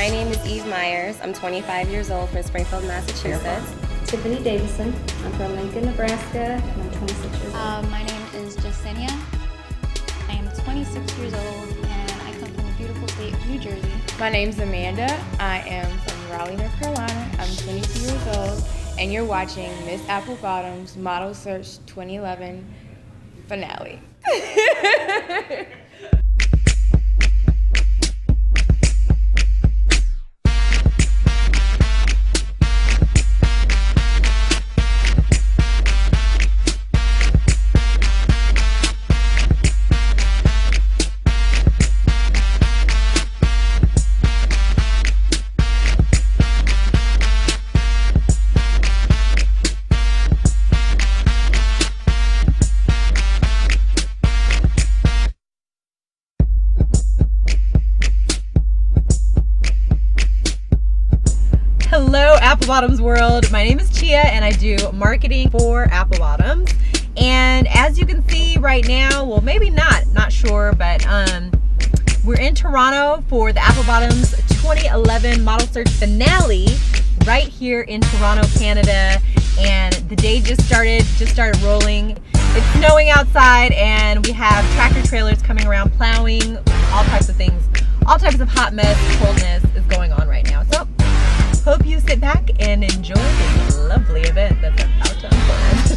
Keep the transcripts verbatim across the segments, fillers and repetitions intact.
My name is Eve Myers. I'm twenty-five years old from Springfield, Massachusetts. Tiffany Davison. I'm from Lincoln, Nebraska, and I'm twenty-six years old. Uh, my name is Jasenia. I am twenty-six years old, and I come from the beautiful state of New Jersey. My name's Amanda. I am from Raleigh, North Carolina. I'm twenty-two years old, and you're watching Miss Apple Bottoms Model Search twenty eleven finale. Hello Apple Bottoms world, my name is Chia and I do marketing for Apple Bottoms. And as you can see right now, well maybe not, not sure, but um, we're in Toronto for the Apple Bottoms twenty eleven Model Search finale right here in Toronto, Canada. And the day just started, just started rolling. It's snowing outside and we have tractor trailers coming around plowing, all types of things. All types of hot mess, coldness is going on right now. So hope you sit back and enjoy this lovely event that's about to unfold.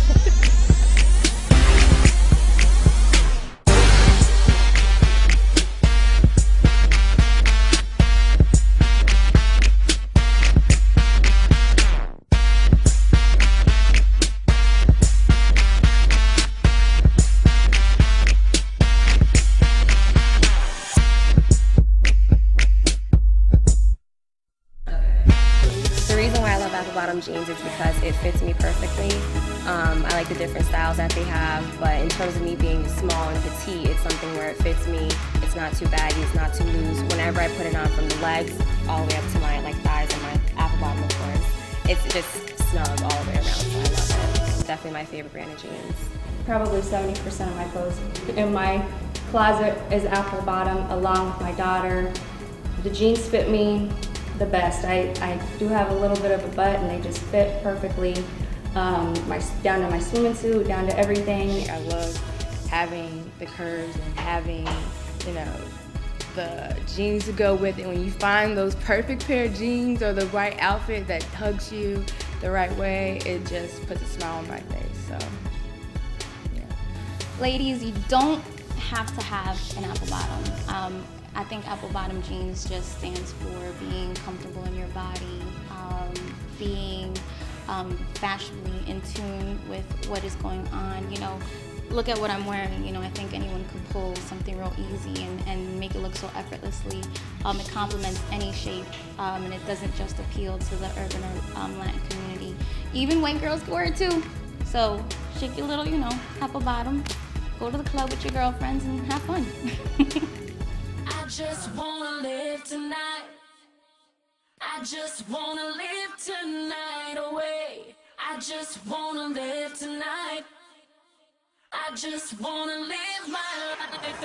Apple Bottom jeans is because it fits me perfectly. Um, I like the different styles that they have, but in terms of me being small and petite, it's something where it fits me. It's not too baggy, it's not too loose. Whenever I put it on from the legs all the way up to my like thighs and my Apple Bottom, of course, it's just snug all the way around, so I love it. It's definitely my favorite brand of jeans. Probably seventy percent of my clothes in my closet is Apple Bottom, along with my daughter. The jeans fit me the best. I, I do have a little bit of a butt and they just fit perfectly. Um, my, down to my swimming suit, down to everything. I love having the curves and having, you know, the jeans to go with it. When you find those perfect pair of jeans or the right outfit that hugs you the right way, it just puts a smile on my face, so, yeah. Ladies, you don't have to have an Apple Bottom. Um, I think Apple Bottom jeans just stands for being comfortable in your body, um, being um, fashionably in tune with what is going on. You know, look at what I'm wearing. You know, I think anyone could pull something real easy and, and make it look so effortlessly. Um, it complements any shape, um, and it doesn't just appeal to the urban or um, Latin community. Even white girls can wear it too. So shake your little, you know, Apple Bottom, go to the club with your girlfriends and have fun. I just wanna live tonight. I just wanna live tonight away. I just wanna live tonight. I just wanna live my life.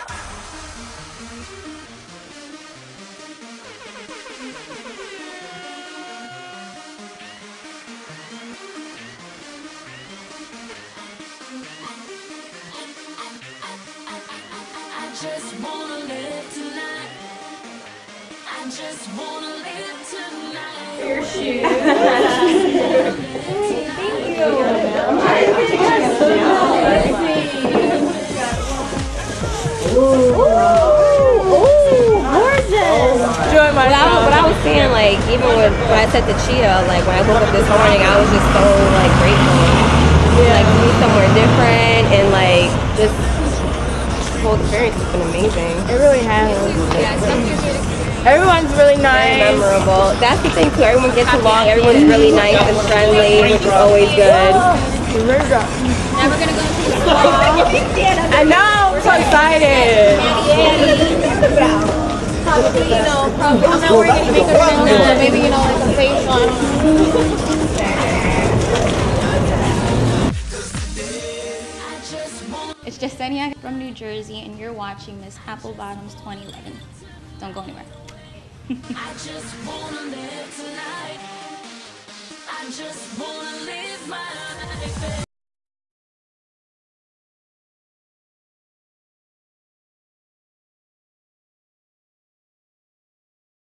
I just wanna live tonight. I just wanna live tonight. Your shoes. Thank you. Ooh, gorgeous. Joy, my what, I, what I was saying, like, even when, when I said to Chia, like, when I woke up this morning, I was just so, like, grateful. Yeah. Like, to be somewhere different and, like, just the whole experience has been amazing. It really has. Yeah, everyone's really nice. Very memorable. That's the thing, too. Everyone gets along. Everyone's really nice and friendly, which is always good. Never gonna go to the store. I know, we're so excited. Probably, you know, probably, I'm not wearing any makeup right now. Maybe, you know, like a facial, I don't know. It's Jasenia from New Jersey, and you're watching Miss Apple Bottoms twenty eleven. Don't go anywhere. I just wanna live tonight. I just wanna live my life.